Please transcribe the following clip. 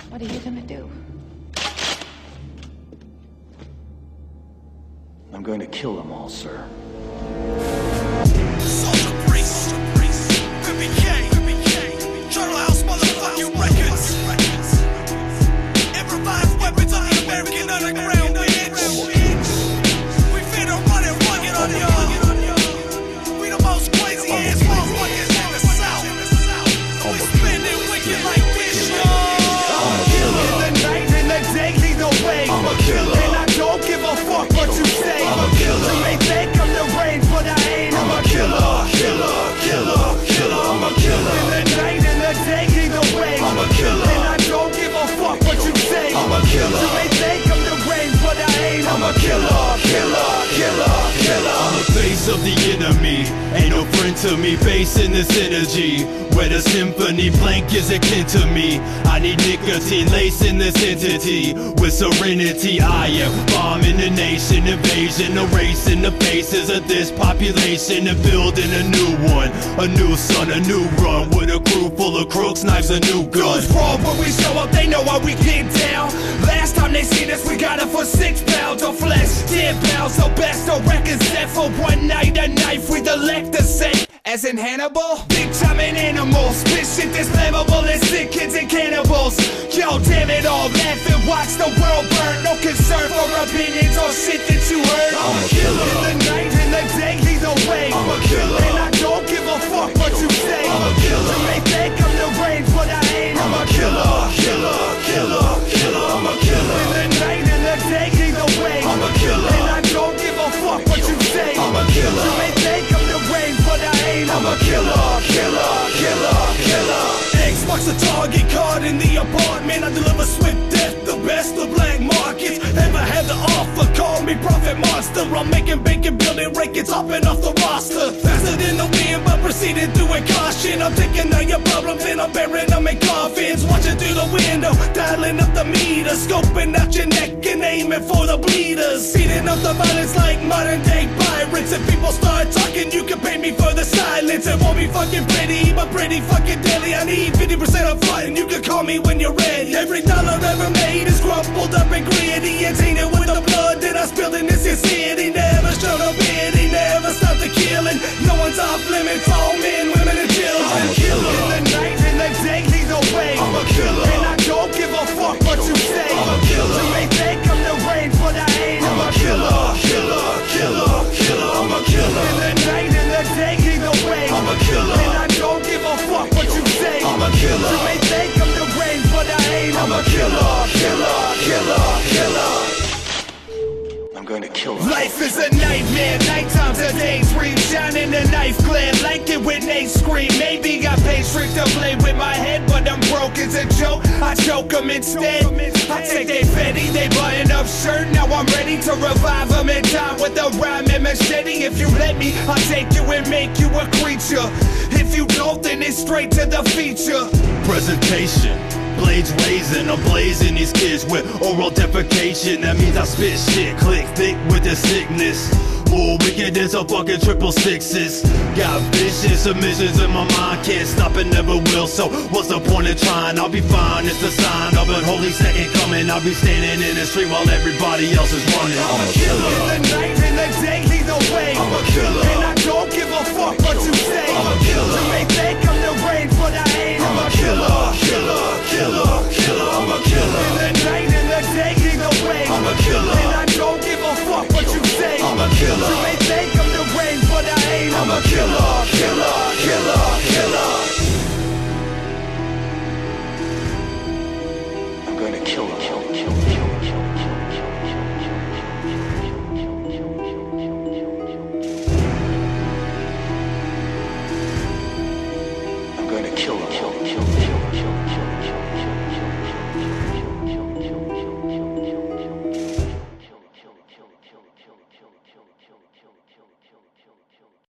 What are you gonna do? I'm going to kill them all, sir. Soldier Priest, BBK, Journal House motherfucking records. Improvised weapons on the American underground, bitch. We finna run it rugged on y'all. We the most crazy ass motherfuckers in the South. We spinning wicked like this, y'all. I'm a killer. In the night, in the day, either way. I'm a killer. And I don't give a fuck what you say. I'm a killer. You may think I'm the range, but I ain't. I'm a killer, killer, killer, killer. I'm a killer. In the night, in the day, either way. I'm a killer. And I don't give a fuck what you say. I'm a killer. You may think I'm the range, but I ain't. I'm a killer, killer, killer, killer. I'm the face of the enemy, ain't no friend to me, facing this energy. Where the symphony blank is akin to me. I need nicotine lacing this entity. With serenity I am bombing the nation, invasion, erasing the faces of this population and building a new one. A new sun, a new run, with a crew full of crooks, knives, a new gun. Goes wrong when we show up, they know how we get down. Last time they seen us, we got it for 6 pounds of flesh, 10 pounds. So best no records set for one night, a knife we elect the same. As in Hannibal, big time in animals. Spit shit that's flammable and sick kids and cannibals. Yo, damn it all, laugh and watch the world burn. No concern for opinions or shit that you heard. I'm a killer. In the night, in the day, either way. I'm a killer. And I don't give a fuck what you say. I'm a killer. You may think I'm the range, but I ain't. I'm a killer, killer, killer, killer. I'm a killer. In the night, in the day, either way. I'm a killer. And I don't give a fuck what you say. I'm a killer. You may think I'm the range, but I ain't. I'm a killer, killer, killer, killer. X marks a target card in the apartment. I deliver swift death, the best of black markets. Ever had the offer, call me Prophet Monster. I'm making bacon, building records, hopping off the roster. Faster than the wind, but proceeding through with caution. I'm taking all your problems and I'm burying them in coffins. Watching through the window, dialing up the meter, scoping out your neck and aiming for the bleeders. Feeding up the violence like modern day pirates. If people start talking, you can pay me for the silence. It won't be fucking pretty, but pretty fucking deadly. I need 50% up front and you can call me when you're ready. Every dollar ever made is crumpled up and gritty and tainted with the blood that I spilled in this city. Never showed a pity, never stopped the killing. No one's off limits, all men, women and children. I'm a killer. In the night, in the day, either way. I'm a killer. And I don't give a fuck what you say. I'm a killer. You may think I'm the range, but I ain't. I'm a killer, killer, killer, killer. I'm a killer. In the night, in the day, either way. I'm a killer. And I don't give a fuck what you say. I'm a killer. You may think I'm the range, but I ain't. I'm a killer, killer, killer, killer. I'm going to kill them. Life is a nightmare, nighttime's a daydream. Shining the knife glare, like it when they scream. Maybe got paid strict to play with my head, but I'm broke as a joke. I choke them instead. I take they fetty, they button up shirt. Now I'm ready to revive them in time with a rhyme and machete. If you let me, I'll take you and make you a creature. If you don't, then it's straight to the feature. Presentation, blades raising, I'm blazing these kids with oral defecation. That means I spit shit, click thick with the sickness. More wicked as a fucking triple sixes. Got vicious submissions in my mind, can't stop and never will. So what's the point of trying? I'll be fine, it's the sign of an holy second coming. I'll be standing in the street while everybody else is running. I'm a killer. In the night, in the day, either way. I'm a killer. And I don't give a fuck what you say. I'm a killer. You may think I'm the range, but I ain't. I'm a killer.